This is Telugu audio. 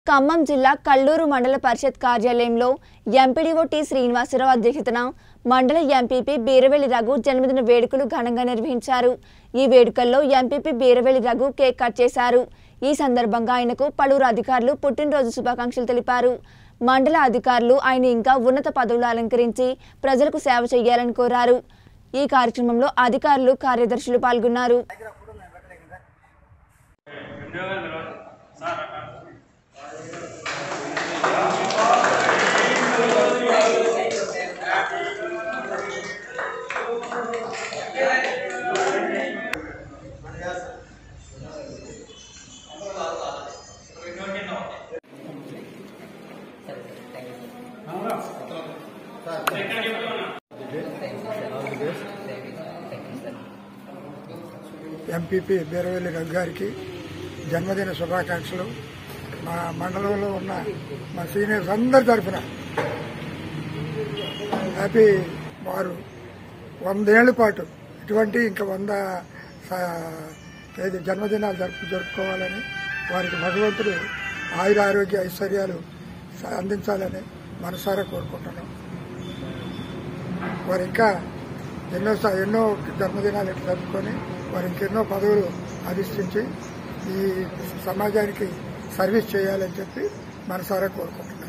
ఖమ్మం జిల్లా కల్లూరు మండల పరిషత్ కార్యాలయంలో ఎంపీడీఓ టి శ్రీనివాసరావు అధ్యక్షతన మండల ఎంపీపీ బీరవెల్లి రఘు జన్మదిన వేడుకలు ఘనంగా నిర్వహించారు। ఈ వేడుకల్లో MPP Beeravelli Raghu cake cut చేశారు। ఈ సందర్భంగా ఆయనకు పలువురు అధికారులు పుట్టినరోజు శుభాకాంక్షలు తెలిపారు। మండల అధికారులు ఆయన ఇంకా ఉన్నత పదవులు అలంకరించి ప్రజలకు సేవ చేయాలని కోరారు। ఈ కార్యక్రమంలో అధికారులు కార్యదర్శులు పాల్గొన్నారు। ఎంపీపీ బీరవెల్లి రఘు గారికి జన్మదిన శుభాకాంక్షలు। మా మండలంలో ఉన్న మా సీనియర్స్ అందరి తరఫున హ్యాపీ। వారు 100 ఏళ్ల పాటు ఇటువంటి ఇంకా 100 జన్మదినాలు జరుపుకోవాలని, వారికి భగవంతుడు ఆయుర ఆరోగ్య ఐశ్వర్యాలు అందించాలని మనసారా కోరుకుంటున్నాం। వారు ఇంకా ఎన్నో జన్మదినాలు జరుపుకొని వారు ఇంకెన్నో పదవులు అధిష్ఠించి ఈ సమాజానికి సర్వీస్ చేయాలని చెప్పి మనసారా కోరుకుంటున్నాం।